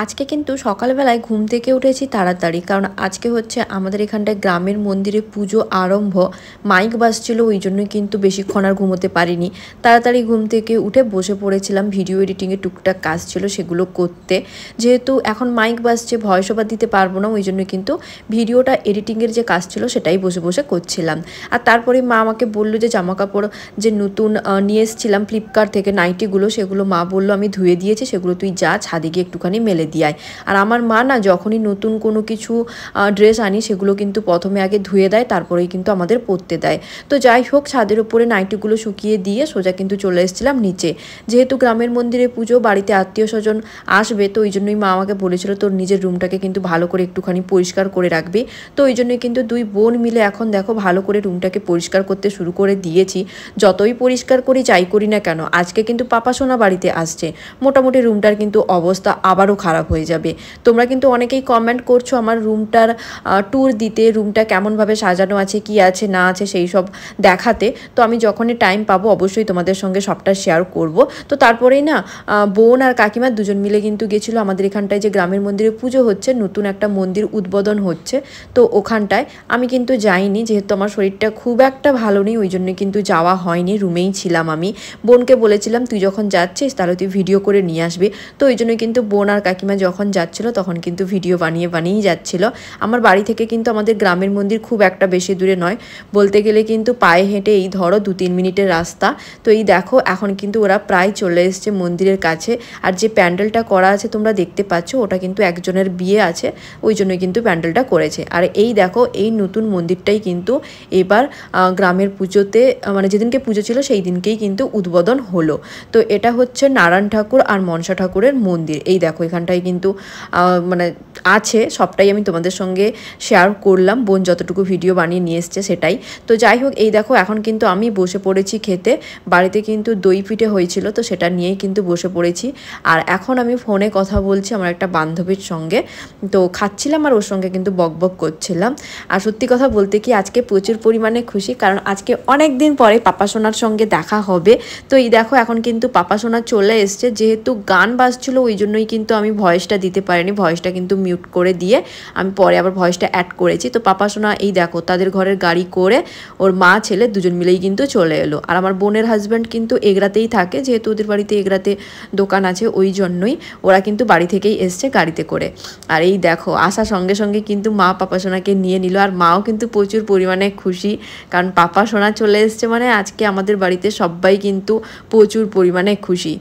আজকে কিন্তু সকালবেলায় ঘুম থেকে উঠেছি তাড়াতাড়ি, কারণ আজকে হচ্ছে আমাদের এখানটায় গ্রামের মন্দিরে পুজো আরম্ভ। মাইক বাজছিল, ওই জন্যই কিন্তু বেশিক্ষণ আর ঘুমোতে পারিনি। তাড়াতাড়ি ঘুম থেকে উঠে বসে পড়েছিলাম, ভিডিও এডিটিংয়ে টুকটাক কাজ ছিল সেগুলো করতে। যেহেতু এখন মাইক বাজছে, ভয়েস ওভার দিতে পারবো না, ওই জন্য কিন্তু ভিডিওটা এডিটিংয়ের যে কাজ ছিল সেটাই বসে বসে করছিলাম। আর তারপরে মা আমাকে বললো যে জামাকাপড় যে নতুন নিয়ে এসেছিলাম ফ্লিপকার্ট থেকে নাইটিগুলো, সেগুলো মা বললো আমি ধুয়ে দিয়েছি, সেগুলো তুই যা ছাদে গিয়ে একটুখানি মেলে দিয়ায়। আর আমার মা না যখনই নতুন কোনো কিছু ড্রেস আনি সেগুলো কিন্তু প্রথমে আগে ধুয়ে দেয়, তারপরেই কিন্তু আমাদের পরতে দেয়। তো যাই হোক, ছাদের উপরে নাইটিগুলো শুকিয়ে দিয়ে সোজা কিন্তু চলে এসেছিলাম নিচে। যেহেতু গ্রামের মন্দিরে পুজো, বাড়িতে আত্মীয় স্বজন আসবে, তো ওই জন্যই মা আমাকে বলেছিল তোর নিজের রুমটাকে কিন্তু ভালো করে একটুখানি পরিষ্কার করে রাখবি। তো ওই জন্যই কিন্তু দুই বোন মিলে এখন দেখো ভালো করে রুমটাকে পরিষ্কার করতে শুরু করে দিয়েছি। যতই পরিষ্কার করি যাই করি না কেন, আজকে কিন্তু পাপা সোনা বাড়িতে আসছে, মোটামুটি রুমটার কিন্তু অবস্থা আবারও খারাপ হয়ে যাবে। তোমরা কিন্তু অনেকেই কমেন্ট করছো আমার রুমটার ট্যুর দিতে, রুমটা কেমনভাবে সাজানো আছে, কি আছে না আছে সেই সব দেখাতে। তো আমি যখনই টাইম পাবো অবশ্যই তোমাদের সঙ্গে সবটা শেয়ার করব। তো তারপরেই না বোন আর কাকিমা দুজন মিলে কিন্তু গেছিলো আমাদের এখানটায় যে গ্রামের মন্দিরে পুজো হচ্ছে, নতুন একটা মন্দির উদ্বোধন হচ্ছে, তো ওখানটায় আমি কিন্তু যাইনি, যেহেতু আমার শরীরটা খুব একটা ভালো নেই, ওই জন্য কিন্তু যাওয়া হয়নি, রুমেই ছিলাম আমি। বোনকে বলেছিলাম তুই যখন যাচ্ছিস তাহলে তুই ভিডিও করে নিয়ে আসবি। তো ওই জন্যই কিন্তু বোন আর কাকিমা যখন যাচ্ছিল তখন কিন্তু ভিডিও বানিয়েই যাচ্ছিল। আমার বাড়ি থেকে কিন্তু আমাদের গ্রামের মন্দির খুব একটা বেশি দূরে নয়, বলতে গেলে কিন্তু পায়ে হেঁটে এই ধরো 2-3 মিনিটের রাস্তা। তো এই দেখো এখন কিন্তু ওরা প্রায় চলে এসছে মন্দিরের কাছে। আর যে প্যান্ডেলটা করা আছে তোমরা দেখতে পাচ্ছ, ওটা কিন্তু একজনের বিয়ে আছে, ওই জন্যই কিন্তু প্যান্ডেলটা করেছে। আর এই দেখো এই নতুন মন্দিরটাই কিন্তু এবার গ্রামের পুজোতে, মানে যেদিনকে পুজো ছিল সেই দিনকেই কিন্তু উদ্বোধন হলো। তো এটা হচ্ছে নারায়ণ ঠাকুর আর মনসা ঠাকুরের মন্দির। এই দেখো এখানটায় কিন্তু মানে আছে, সবটাই আমি তোমাদের সঙ্গে শেয়ার করলাম, বোন যতটুকু ভিডিও বানিয়ে নিয়ে এসছে সেটাই। তো যাই হোক, এই দেখো এখন কিন্তু আমি বসে পড়েছি খেতে। বাড়িতে কিন্তু দই পিঠে হয়েছিল, তো সেটা নিয়েই কিন্তু বসে পড়েছি। আর এখন আমি ফোনে কথা বলছি আমার একটা বান্ধবীর সঙ্গে, তো খাচ্ছিলাম আর ওর সঙ্গে কিন্তু বকবক করছিলাম। আর সত্যি কথা বলতে কি আজকে প্রচুর পরিমাণে খুশি, কারণ আজকে অনেক দিন পরে পাপা সোনার সঙ্গে দেখা হবে। তো এই দেখো এখন কিন্তু পাপা সোনা চলে এসছে, যেহেতু গান বাজছিল ওই জন্যই কিন্তু আমি ভয়েসটা দিতে পারিনি, ভয়েসটা কিন্তু মিউট করে দিয়ে আমি পরে আবার ভয়েসটা অ্যাড করেছি। তো পাপা সোনা এই দেখো তাদের ঘরের গাড়ি করে ওর মা ছেলে দুজন মিলেই কিন্তু চলে এলো। আর আমার বোনের হাজব্যান্ড কিন্তু এগরাতেই থাকে, যেহেতু ওদের বাড়িতে এগরাতে দোকান আছে, ওই জন্যই ওরা কিন্তু বাড়ি থেকেই এসছে গাড়িতে করে। আর এই দেখো আসার সঙ্গে সঙ্গে কিন্তু মা পাপা সোনাকে নিয়ে নিল, আর মাও কিন্তু প্রচুর পরিমাণে খুশি, কারণ পাপা সোনা চলে এসছে মানে আজকে আমাদের বাড়িতে সবাই কিন্তু প্রচুর পরিমাণে খুশি।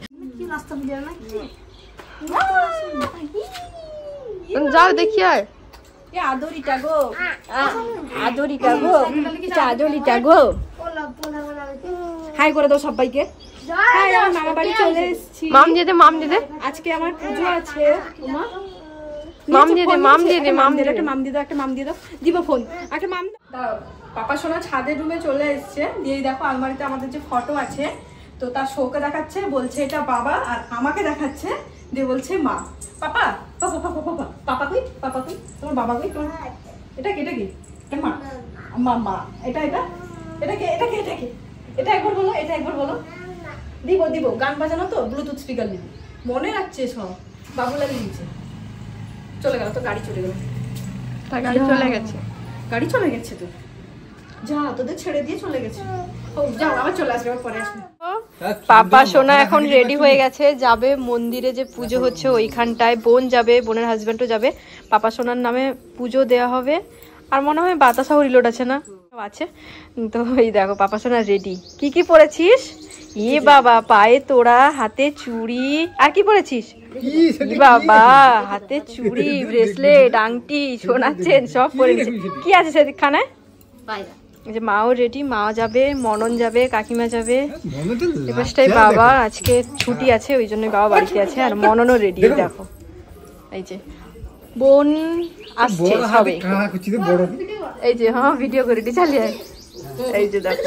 যাও দেখি আর আদরিটা গো, আদরিটা গো, আদরিটা গো, হাই করে দাও সবাইকে। হাই, আমি মামা বাড়ি চলে এসেছি। মাম দিয়ে দে, মাম দিয়ে দে, আজকে আমার পুজো আছে। তোমার মাম দিয়ে দে, মাম দিয়ে দে, মাম দিয়ে দে, একটা মাম দিয়ে দাও, একটা মাম দিয়ে দাও, দিব ফোন, একটা মাম দাও। পাপা সোনা ছাদের রুমে চলে এসছে, দিয়ে দেখো আলমারিতে আমাদের যে ফটো আছে, তো তার শোকে দেখাচ্ছে, বলছে এটা বাবা, আর আমাকে দেখাচ্ছে দিয়ে বলছে মা। পাপা পাপা পাপা পাপা পাপা কই, পাপা কই, তোমার বাবা কই, তোমার এটা কি, এটা কি, এটা মা, মা মা, এটা এটা এটা কি, এটা কি, এটা কি, এটা একবার বলো, এটা একবার বলো। দিব দিব, গান বাজানো তো, ব্লুটুথ স্পিকার দিব, মনে রাখছে সব। বাবুলাল নিচে চলে গেল, তো গাড়ি চলে গেল, তার গাড়ি চলে গেছে, গাড়ি চলে গেছে, তো যা তোদের ছেড়ে দিয়ে চলে গেছে। ও যাও, আবার চলে আসবে, আবার পরে আসবে। পাপা সোনা এখন রেডি হয়ে গেছে, যাবে মন্দিরে যে পুজো হচ্ছে ওইখানটায়। বোন যাবে, বোনের হাজবেন্ডও যাবে, পাপা সোনার নামে পুজো দেওয়া হবে। আর মনে হয় বাতাসাও রিলোড আছে না আছে। তো এই দেখো পাপা সোনা রেডি। কি কি পরেছিস? ই বাবা, পায়ে তোড়া, হাতে চুড়ি, আর কি পরেছিস? ই বাবা, হাতে চুড়ি, ব্রেসলেট, আংটি, সোনার চেন সব পরে নিয়েছে। কি আছে সেখানে? যে মাও রেডি, মাও যাবে, মনন যাবে, কাকিমা যাবে। এবারটাই বাবা আজকে ছুটি আছে, ওই জন্যই বাবা বাড়িতে আছে, আর মননও রেডি। দেখো এই যে বোন আসছে সবে, এই যে হ্যাঁ ভিডিও করে দি চালিয়ে, এই যে দেখো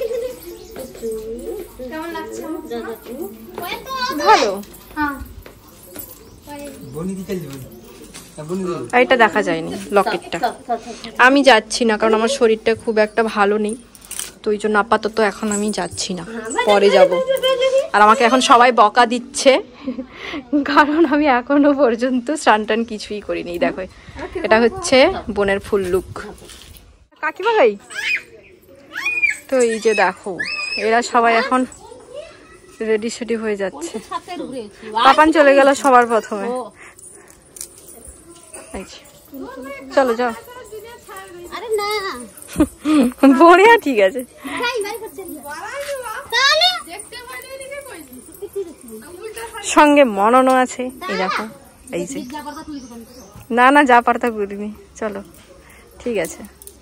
ভালো। এটা দেখা যায়নি লকেটটা, আমি যাচ্ছি না কারণ আমার শরীরটা খুব একটা ভালো নেই, তো ওই জন্য আপাতত এখন আমি যাচ্ছি না, পরে যাব। আর আমাকে এখন সবাই বকা দিচ্ছে কারণ আমি এখনো পর্যন্ত স্নান টান কিছুই করিনি। দেখো এটা হচ্ছে বোনের ফুল লুক। কাকিমা ভাই তো এই যে দেখো এরা সবাই এখন রেডি সেডি হয়ে যাচ্ছে। পাপান চলে গেল সবার প্রথমে। চলো যাও। বড়িয়া ঠিক আছে। সঙ্গে মননও আছে এই দেখো। এই যে না না যা পারতা করিনি। চলো ঠিক আছে।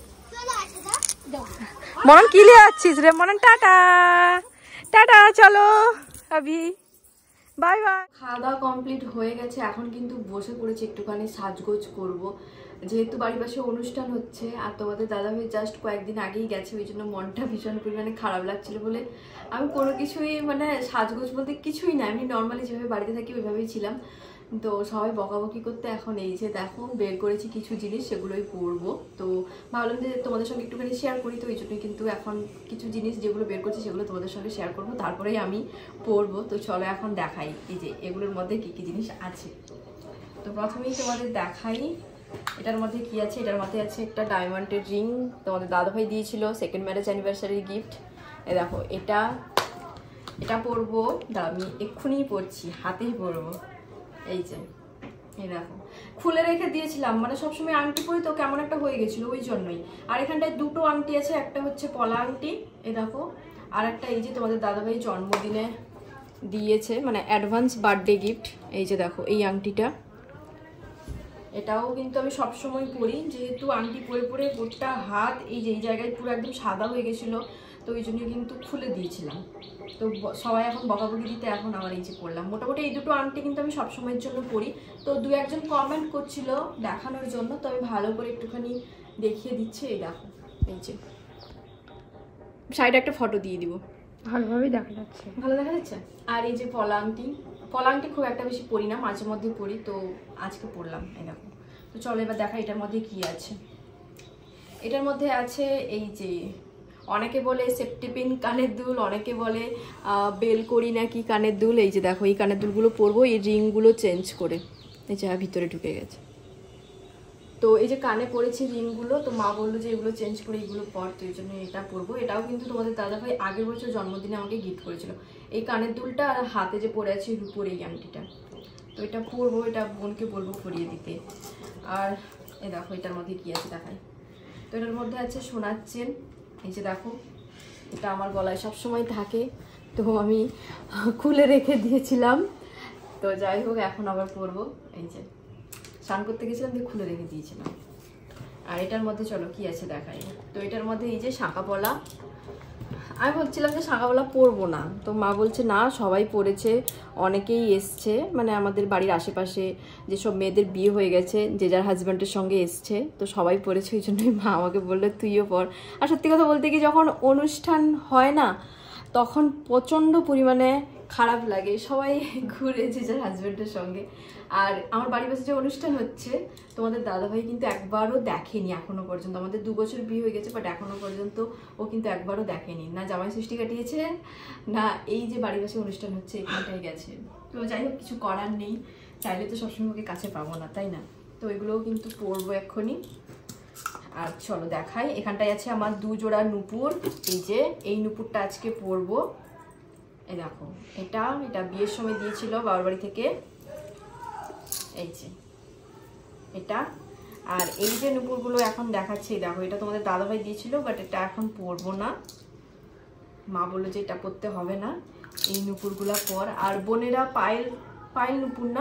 মনন কি লিয়ে যাচ্ছিস রে মনন? টাটা টাটা চলো আভি বাই বাই। খাওয়া দাওয়া কমপ্লিট হয়ে গেছে, এখন কিন্তু বসে পড়েছি একটুখানি সাজগোজ করব, যেহেতু বাড়ির পাশে অনুষ্ঠান হচ্ছে। আর তোমাদের দাদাভাই জাস্ট কয়েকদিন আগেই গেছে, ওই জন্য মনটা ভীষণ পরিমাণে খারাপ লাগছিল বলে আমি কোনো কিছুই মানে সাজগোজ বলতে কিছুই না, আমি নর্মালি যেভাবে বাড়িতে থাকি ওইভাবেই ছিলাম। তো সবাই বকাবকি করতে এখন এই যে দেখো বের করেছি কিছু জিনিস, সেগুলোই পরবো। তো ভাবলাম যে তোমাদের সঙ্গে একটুখানি শেয়ার করি, তো এই জন্যই কিন্তু এখন কিছু জিনিস যেগুলো বের করছি সেগুলো তোমাদের সঙ্গে শেয়ার করবো, তারপরেই আমি পরবো। তো চলো এখন দেখাই এই যে এগুলোর মধ্যে কি কি জিনিস আছে। তো প্রথমেই তোমাদের দেখাই এটার মধ্যে কি আছে। এটার মধ্যে আছে একটা ডায়মন্ডের রিং, তোমাদের দাদাভাই দিয়েছিল সেকেন্ড ম্যারেজ অ্যানিভার্সারি গিফট। এ দেখো এটা পরবো, আমি এক্ষুনি পরছি, হাতেই পরবো। এই যে এই দেখো খুলে রেখে দিয়েছিলাম, মানে সবসময় আংটি পরি তো কেমন একটা হয়ে গেছিলো ওই জন্যই। আর এখানটায় দুটো আংটি আছে, একটা হচ্ছে পলা আংটি এই দেখো, আর একটা এই যে তোমাদের দাদাভাই জন্মদিনে দিয়েছে মানে অ্যাডভান্স বার্থডে গিফট। এই যে দেখো এই আংটিটা, এটাও কিন্তু আমি সবসময় পরি, যেহেতু আংটি পরে পরে গোটা হাত এই যে এই জায়গায় পুরো একদম সাদা হয়ে গেছিলো, তো ওই জন্য কিন্তু খুলে দিয়েছিলাম। তো সবাই এখন বকাবকি দিতে এখন আমার এই যে পরলাম। মোটামুটি এই দুটো আংটি কিন্তু আমি সবসময়ের জন্য পরি। তো দু একজন কমেন্ট করছিল দেখানোর জন্য, তো আমি ভালো করে একটুখানি দেখিয়ে দিচ্ছি। এই দেখো এই যে সাইডে একটা ফটো দিয়ে দিব, ভালোভাবেই দেখা যাচ্ছে, ভালো দেখা যাচ্ছে। আর এই যে পলা আংটি খুব একটা বেশি পরি না, মাঝে মধ্যে পরি, তো আজকে পরলাম এই দেখো। তো চলো এবার দেখা এটার মধ্যে কি আছে। এটার মধ্যে আছে এই যে অনেকে বলে সেফটি পিন কানের দুল, অনেকে বলে বেলকড়ি নাকি কানের দুল। এই যে দেখো এই কানের দুলগুলো পরবো, এই রিংগুলো চেঞ্জ করে। এই যে ভিতরে ঢুকে গেছে, তো এই যে কানে পরেছি রিংগুলো, তো মা বললো যে এগুলো চেঞ্জ করে এগুলো পর, তো এই জন্য এটা পরবো। এটাও কিন্তু তোমাদের দাদাভাই আগের বছর জন্মদিনে আমাকে গিফট করেছিল, এই কানের দুলটা আর হাতে যে পরে আছে রূপোর এই আংটিটা। তো এটা পরবো, এটা বোনকে বলবো পরিয়ে দিতে। আর এ দেখো এটার মধ্যে কি আছে দেখাই। তো এটার মধ্যে আছে সোনার চেন, এই যে দেখো এটা আমার গলায় সবসময় থাকে, তো আমি খুলে রেখে দিয়েছিলাম। তো যাই হোক এখন আবার পরবো। এই যে স্নান করতে গেছিলাম দিয়ে খুলে রেখে দিয়েছিলাম। আর এটার মধ্যে চলো কি আছে দেখাই। তো এটার মধ্যে এই যে শাঁখা পলা, আমি বলছিলাম যে শাঁখা পলা পরবো না, তো মা বলছে না সবাই পরেছে, অনেকেই এসছে মানে আমাদের বাড়ির আশেপাশে যেসব মেয়েদের বিয়ে হয়ে গেছে যে যার হাজব্যান্ডের সঙ্গে এসছে, তো সবাই পরেছে, ওই জন্যই মা আমাকে বললো তুইও পর। আর সত্যি কথা বলতে কি যখন অনুষ্ঠান হয় না তখন প্রচণ্ড পরিমাণে খারাপ লাগে, সবাই ঘুরে যে যার হাজব্যান্ডের সঙ্গে। আর আমার বাড়ির পাশে যে অনুষ্ঠান হচ্ছে তোমাদের দাদাভাই কিন্তু একবারও দেখেনি এখনো পর্যন্ত, আমাদের 2 বছর বিয়ে হয়ে গেছে, বাট এখনো পর্যন্ত ও কিন্তু একবারও দেখেনি, না জামাই ষষ্ঠী কাটিয়েছে না এই যে বাড়ির পাশে অনুষ্ঠান হচ্ছে এখানটায় গেছে। তো যাই হোক কিছু করার নেই, চাইলে তো সবসময় ওকে কাছে পাবো না, তাই না? তো এগুলোও কিন্তু পরবো এক্ষুনি। আর চলো দেখাই, এখানটায় আছে আমার 2 জোড়া নুপুর, এই যে এই নুপুরটা আজকে পরবো। এই দেখো এটা বিয়ের সময় দিয়েছিল বাবার বাড়ি থেকে, এই যে এটা। আর এই যে নুপুরগুলো এখন দেখাচ্ছি দেখো, এটা তোমাদের দাদাভাই দিয়েছিল, বাট এটা এখন পরবো না, মা বললো যে এটা পরতে হবে না, এই নুপুরগুলো পর। আর বোনেরা পায়েল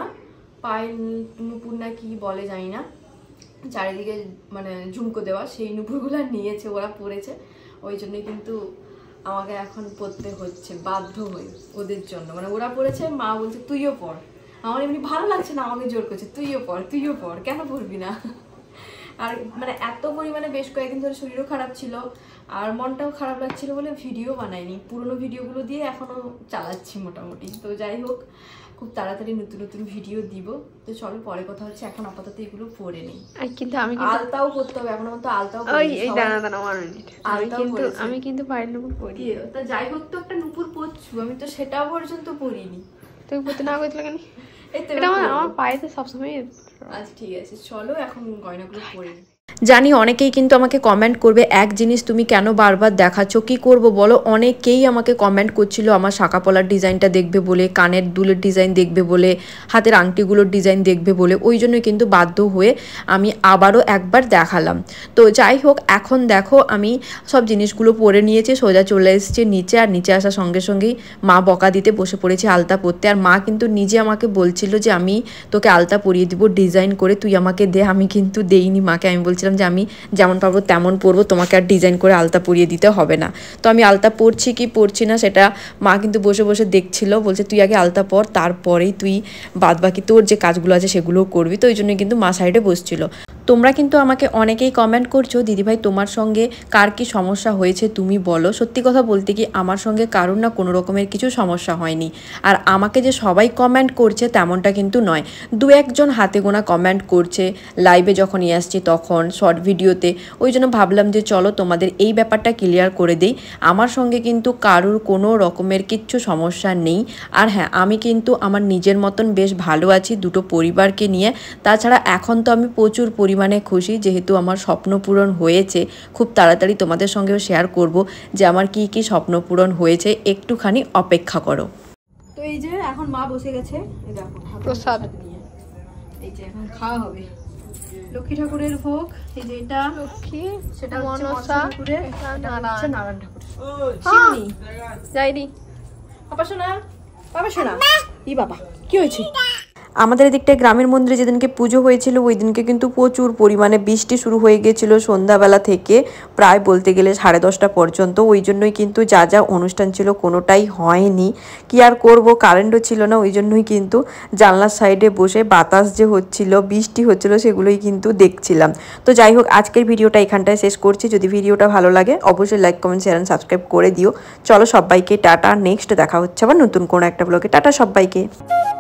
নুপুর না কি বলে জানি না, চারিদিকে মানে ঝুমকো দেওয়া, সেই নুপুরগুলো নিয়েছে, ওরা পরেছে, ওই জন্যই কিন্তু আমাকে এখন পরতে হচ্ছে বাধ্য হয়ে ওদের জন্য। মানে ওরা পরেছে, মা বলছে তুইও পর, আমার এমনি ভালো লাগছে না, আমাকে জোর করছে তুইও পর কেন পরবি না। আর মানে এত পরিমাণে বেশ কয়েকদিন ধরে শরীরও খারাপ ছিল আর মনটাও খারাপ লাগছিল বলে ভিডিও বানাইনি, পুরোনো ভিডিওগুলো দিয়ে এখনো চালাচ্ছি মোটামুটি। তো যাই হোক, খুব তাড়াতাড়ি নতুন নতুন ভিডিও দিব। তো চলো পরে কথা হচ্ছে, এখন আপাতত এগুলো পরে নেই। কিন্তু আমি আলতাও করতে হবে, এখন আমার তো আলতাও আমি কিন্তু পায়ের নুপুর পরি। তা যাই হোক, তো একটা নুপুর পরছু, আমি তো সেটাও পর্যন্ত পরিনি। তুমি পড়তে না করছিল কেন? এটা আমার পায়েতে সবসময়। আচ্ছা ঠিক আছে, চলো এখন গয়নাগুলো পরে। জানি অনেকেই কিন্তু আমাকে কমেন্ট করবে, এক জিনিস তুমি কেন বারবার দেখাচ্ছ, কি করব বলো। অনেকেই আমাকে কমেন্ট করছিল আমার শাঁখা পলার ডিজাইনটা দেখবে বলে, কানের দুলের ডিজাইন দেখবে বলে, হাতের আংটিগুলোর ডিজাইন দেখবে বলে, ওই জন্য কিন্তু বাধ্য হয়ে আমি আবারও একবার দেখালাম। তো যাই হোক, এখন দেখো আমি সব জিনিসগুলো পরে নিয়েছি, সোজা চলে এসেছে নিচে। আর নিচে আসার সঙ্গে সঙ্গেই মা বকা দিতে বসে পড়েছে আলতা পরতে। আর মা কিন্তু নিজে আমাকে বলছিল যে আমি তোকে আলতা পরিয়ে দিব ডিজাইন করে, তুই আমাকে দে। আমি কিন্তু দেইনি মাকে, আমি বলছিলাম যে আমি যেমন পারবো তেমন পরবো, তোমাকে আর ডিজাইন করে আলতা পরিয়ে দিতে হবে না। তো আমি আলতা পরছি কি পরছি না সেটা মা কিন্তু বসে বসে দেখছিল, বলছে তুই আগে আলতা পর, তারপরেই তুই বাদবাকি তোর যে কাজগুলো আছে সেগুলোও করবি। তো ওই জন্য কিন্তু মা সাইডে বসছিল। তোমরা কিন্তু আমাকে অনেকেই কমেন্ট করছো, দিদিভাই তোমার সঙ্গে কার কি সমস্যা হয়েছে তুমি বলো। সত্যি কথা বলতে কি আমার সঙ্গে কারোর না কোনো রকমের কিছু সমস্যা হয়নি। আর আমাকে যে সবাই কমেন্ট করছে তেমনটা কিন্তু নয়, দু একজন হাতে গোনা কমেন্ট করছে লাইভে যখন নিয়ে আসছি তখন, শর্ট ভিডিওতে। ওই জন্য ভাবলাম যে চলো তোমাদের এই ব্যাপারটা ক্লিয়ার করে দিই। আমার সঙ্গে কিন্তু কারোর কোনো রকমের কিচ্ছু সমস্যা নেই। আর হ্যাঁ, আমি কিন্তু আমার নিজের মতন বেশ ভালো আছি দুটো পরিবারকে নিয়ে। তাছাড়া এখন তো আমি প্রচুর পরিমাণে খুশি, যেহেতু আমার স্বপ্ন পূরণ হয়েছে। খুব তাড়াতাড়ি তোমাদের সঙ্গেও শেয়ার করব যে আমার কি কি স্বপ্ন পূরণ হয়েছে, একটুখানি অপেক্ষা করো। তো এই যে এখন মা বসে গেছে, এই দেখো প্রসাদ নিয়ে, এই যে এখন খাওয়া হবে লক্ষ্মী ঠাকুরের ভোগ। এই যে এটা লক্ষ্মী, সেটা মনসা ঠাকুরের, এটা হচ্ছে নারায়ণ হ্যাঁ, যাইনি। পাপা শোনা, পাপা শোনা, ই বাবা কি হয়েছে? আমাদের এদিকটায় গ্রামের মন্দিরে যেদিনকে পুজো হয়েছিল ওই দিনকে কিন্তু প্রচুর পরিমাণে বৃষ্টি শুরু হয়ে গিয়েছিল সন্ধ্যাবেলা থেকে, প্রায় বলতে গেলে 10:30 পর্যন্ত। ওই জন্যই কিন্তু যা যা অনুষ্ঠান ছিল কোনোটাই হয়নি। কি আর করব, কারেন্টও ছিল না, ওই জন্যই কিন্তু জানলার সাইডে বসে বাতাস যে হচ্ছিল, বৃষ্টি হচ্ছিল, সেগুলোই কিন্তু দেখছিলাম। তো যাই হোক, আজকের ভিডিওটা এখানটায় শেষ করছি। যদি ভিডিওটা ভালো লাগে অবশ্যই like, comment, share and subscribe করে দিও। চলো সবাইকে টাটা, নেক্সট দেখা হচ্ছে আবার নতুন কোনো একটা ব্লগে। টাটা সবাইকে।